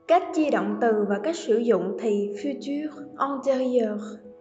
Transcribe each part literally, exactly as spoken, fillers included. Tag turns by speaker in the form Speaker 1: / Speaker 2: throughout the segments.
Speaker 1: Cách chia động từ và cách sử dụng thì futur antérieur.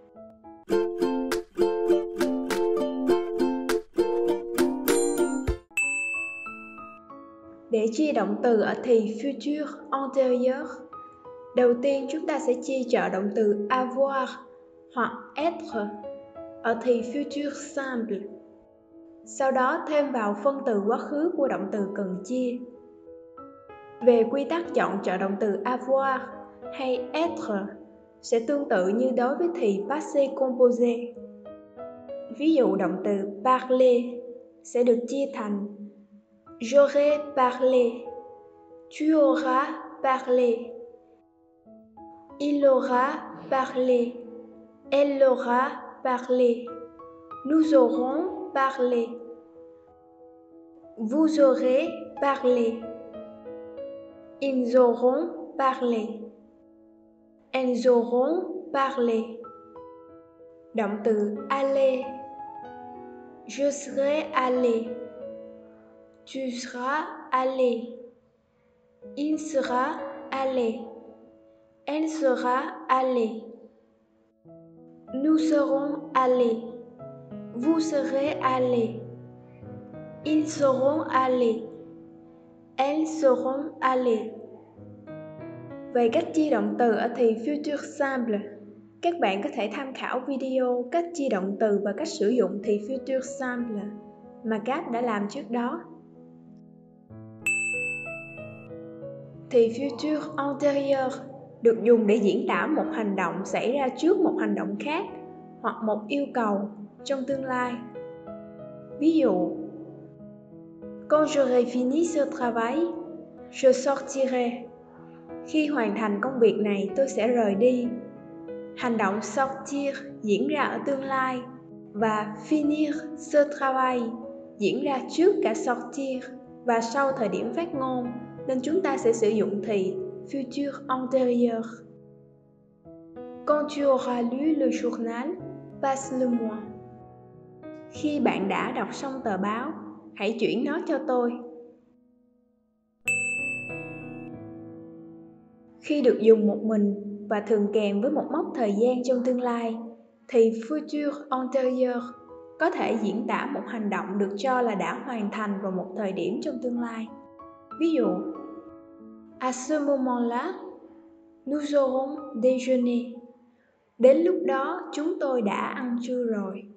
Speaker 1: Để chia động từ ở thì futur antérieur, đầu tiên chúng ta sẽ chia trợ động từ avoir hoặc être ở thì futur simple. Sau đó thêm vào phân từ quá khứ của động từ cần chia. Về quy tắc chọn trợ động từ avoir hay être sẽ tương tự như đối với thì passé composé. Ví dụ động từ parler sẽ được chia thành j'aurais parlé, tu auras parlé, il aura parlé, elle aura parlé, nous aurons parlé, vous aurez parlé, ils auront parlé, elles auront parlé. Động từ aller, je serai allé, tu seras allé, il sera allé, elle sera allée, nous serons allés, vous serez allés, ils seront allés, elles seront allées. Về cách chia động từ ở thì futur simple, các bạn có thể tham khảo video cách chia động từ và cách sử dụng thì futur simple mà Kat đã làm trước đó. Thì futur antérieur được dùng để diễn tả một hành động xảy ra trước một hành động khác hoặc một yêu cầu trong tương lai. Ví dụ, quand j'aurai fini ce travail, je sortirai. Khi hoàn thành công việc này, tôi sẽ rời đi. Hành động sortir diễn ra ở tương lai và finir ce travail diễn ra trước cả sortir và sau thời điểm phát ngôn, nên chúng ta sẽ sử dụng thì futur antérieur. Quand tu auras lu le journal, passe-le-moi. Khi bạn đã đọc xong tờ báo, hãy chuyển nó cho tôi. Khi được dùng một mình và thường kèm với một mốc thời gian trong tương lai, thì futur antérieur có thể diễn tả một hành động được cho là đã hoàn thành vào một thời điểm trong tương lai. Ví dụ, à ce moment-là, nous aurons déjeuné. Đến lúc đó chúng tôi đã ăn trưa rồi.